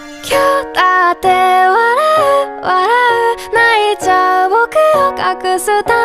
今日だって笑う笑う泣いちゃう僕を隠すた